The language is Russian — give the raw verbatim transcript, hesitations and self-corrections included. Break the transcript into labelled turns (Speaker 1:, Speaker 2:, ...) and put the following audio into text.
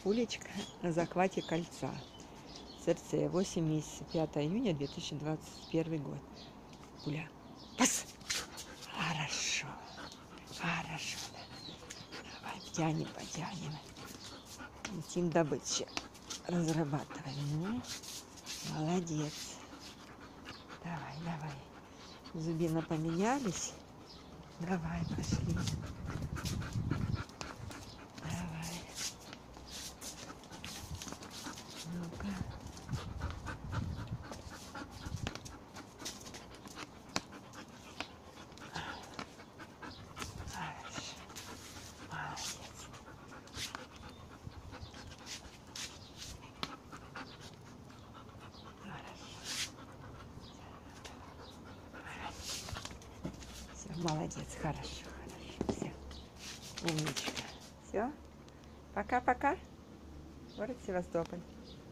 Speaker 1: Пулечка на захвате кольца. Цирцея, восемь месяцев, пятое июня две тысячи двадцать первый год. Пуля. Пас! Хорошо. Хорошо. Давай, потянем, потянем. Летим добычи. Разрабатываем. Ну, молодец. Давай, давай. Зубина поменялись. Давай, пошли. Давай. Ну-ка. Хорошо. Молодец. Все, молодец, хорошо, хорошо, все, умничка, все, пока-пока, город Севастополь.